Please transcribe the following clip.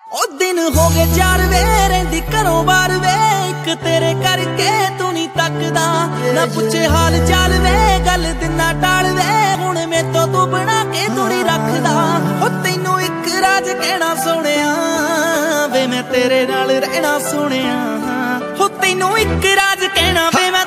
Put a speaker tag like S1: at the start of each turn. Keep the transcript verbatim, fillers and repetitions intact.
S1: ओ दिन हो गए चार वे रहिंदी घरों बाहर वे इक तेरे करके तू नहीं तकदा ना पुछे हाल चाल वे गल दिना टाल वे हुण मैं तो तू बना के थोड़ी रखदा ओ तैनू इक राज कहना सोहणिया वे मैं तेरे नाल रहना सोहणिया हो तैनू इक राज कहना वे मैं